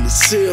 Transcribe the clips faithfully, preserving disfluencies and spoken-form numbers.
Μισείο.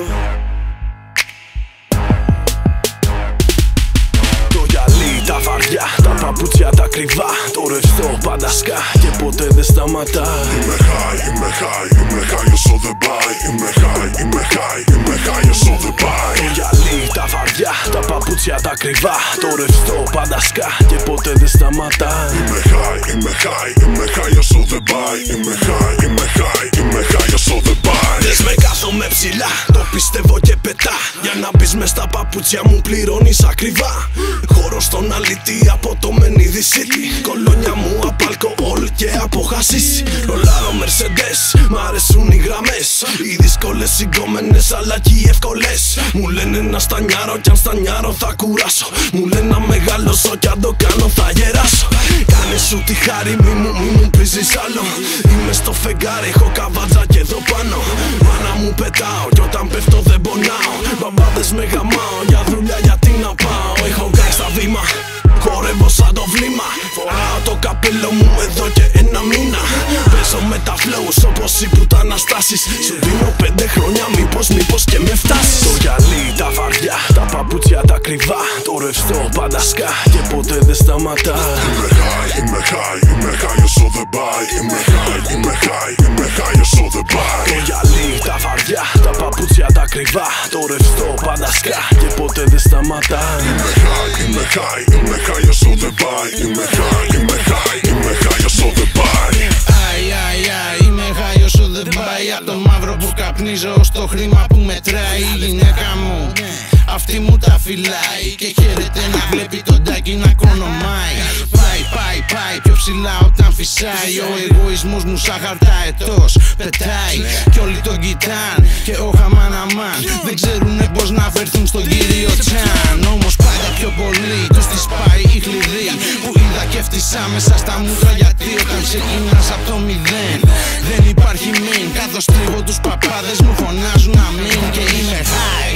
Το γυαλί, τα βαριά, τα παπούτσια τα κρυβά. Το ρευστό πάντα σκά και ποτέ δεν σταματά. Είμαι high, είμαι high, είμαι high όσο δεν πάει. Είμαι high, είμαι high, είμαι high όσο δεν πάει. Το γυαλί, τα βαριά, τα παπούτσια τα κρυβά. Το ρευστό πάντα σκά και ποτέ δεν σταματά. Είμαι high, είμαι high, είμαι high όσο δεν πάει. Είμαι high, είμαι high, είμαι high όσο δεν πάει. Δες με κάθομαι ψηλά, το πιστεύω και πετά. Για να μπεις μες στα παπούτσια μου πληρώνεις ακριβά. Χώρο στον αλήτη από το Menidi City. Κολόνια μου από αλκοόλ και από χασίσι. Ρολάρω Mercedes, μ' αρέσουν οι γραμμές. Οι δύσκολες συγκόμενες αλλά και οι εύκολες. Μου λένε να στανιάρω κι αν στανιάρω θα κουράσω. Μου λένε να μεγαλώσω κι αν το κάνω θα γεράσω. Κάνε σου τη χάρη μη μου, μη μου πείζεις άλλο. Είμαι στο φεγγάρι, έχω καβάτζα και εδώ πάνω. Μάνα μου πετάω κι όταν πέφτω δεν πονάω. Μπαμπάδες με γαμάω, για δουλειά γιατί να πάω. Έχω κάνει στα βήμα, χορεύω σαν το βλήμα. Φοράω το καπέλο μου εδώ και ένα μήνα. Παίζω με τα flows όπως οι πουταναστάσεις. Σου δίνω πέντε χρόνια μήπως, μήπως και με φτάσεις. Το γυαλί, τα βαριά, τα παπούτσια τα κρυβά. Το ρευστό πάντα σκά και ποτέ δεν σταματά. Είμαι high, είμαι high, είμαι high όσο δεν πάει. Είμαι high, είμαι high, είμαι high όσο δεν πάει. Το γυαλί, τα βαριά, τα παπούτσια τα κρυβά. Το ρευστό πάντα σκά και ποτέ δεν σταματά. Είμαι high, είμαι high, είμαι high όσο δεν πάει. Είμαι high, είμαι high, είμαι high όσο δεν πάει. Αι, αι, αι, είμαι high όσο δεν πάει. Απ' το μαύρο που καπνίζω ως το χρήμα που μετράει. Η γυναίκα μου, αυτή μου τα φυλάει. Και χαίρεται να βλέπει τον τάκι να κονομάει. Πάει, πάει, πάει πιο ψηλά όταν φυσάει. Ο εγωισμός μου σαν χαρταετός πετάει. Κι όλοι τον κοιτάν και ο χαμαναμάν. Δεν ξέρουνε πως να φέρθουν στον κύριο Τσάν. Όμως πάντα πιο πολύ τους τις πάει η χλειδί. Που είδα και φτύσα μέσα στα μούτρα. Γιατί όταν ξεκινάς απ' το μηδέν δεν υπάρχει μην. Καθώς τρίβω τους παπάδες μου φωνάζουν αμήν. Και είμαι high.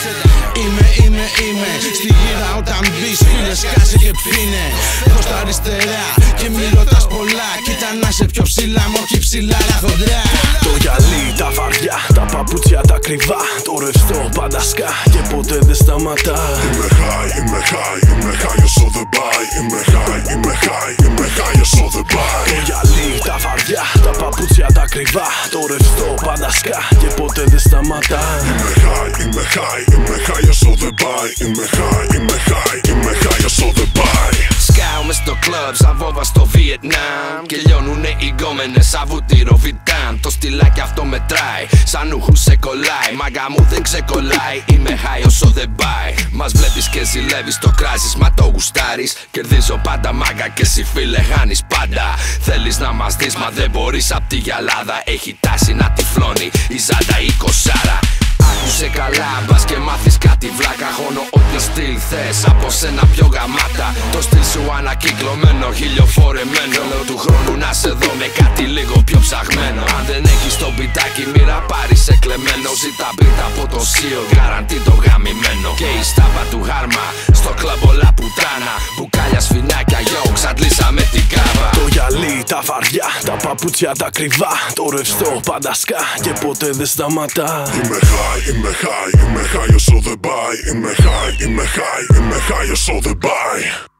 Είμαι, είμαι, είμαι στη γύρα όταν μπεις φίλες κάσε και πίνε. Προς τα αριστερά και μη ρωτάς πολλά. Κοίτα να σε πιο ψηλά μου όχι ψηλά αλλά χοντρά. Το γυαλί, τα βαριά, τα παπούτσια τα κρυβά. Το ρευστό πάντα σκά και ποτέ δεν σταματά. Είμαι high, είμαι high, είμαι high όσο δεν πάει. Είμαι high, είμαι high, είμαι high όσο δεν πάει. Το γυαλί, τα βαριά, τα παπούτσια τα κρυβά. Το ρευστό πάντα σκά και ποτέ δεν σταματά. Είμαι high, είμαι high, είμαι high όσο δεν πάει. Είμαι high, είμαι high, είμαι high όσο δεν πάει. Σκάω μες στο κλαμπ σαν βόβα στο Βιετνάμ. Και λιώνουνε οι γκόμενες σαν βουτύρο Βιτάμ. Το στυλάκι αυτό μετράει, σαν ούχου σε κολλάει. Μάγκα μου δεν ξεκολλάει, είμαι high όσο δεν πάει. Μας βλέπεις και ζηλεύεις, το κράζεις μα το γουστάρεις. Κερδίζω πάντα μάγκα και εσύ φίλε χάνεις πάντα. Θέλεις να μας δεις μα δεν μπορείς απ' τη γυαλάδα. Έχει τάση να τυφλώνει η ζάντα η κοσάρα. Άκουσε καλά, μπας και μάθεις κάτι βλάκα. Χώνω ό,τι στυλ θες, από σένα πιο γαμάτα. Το στυλ σου ανακυκλωμένο, χιλιοφορεμένο. Λέω του χρόνου να σε δω με κάτι λίγο πιο ψαγμένο. Αν δεν έχεις το πιτάκι, μοίρα πάρεις εκλεμμένο. Ζήτα μπίρτα από το σίο, γκαραντί το γαμημένο. Και η στάπα του χάρμα, στο κλαμπ όλα πουτράνα. Μπουκάλια σφινάκια, yo, ξαντλήσαμε την κάβα. Το γυαλί, τα βαριά, τα παπούτσια τα κρυβά. Το ρευστό πάντα σκά και ποτέ δεν σταματά. Είμαι high, είμαι high, είμαι high όσο δεν πάει. Είμαι high, είμαι high, είμαι high όσο δεν πάει.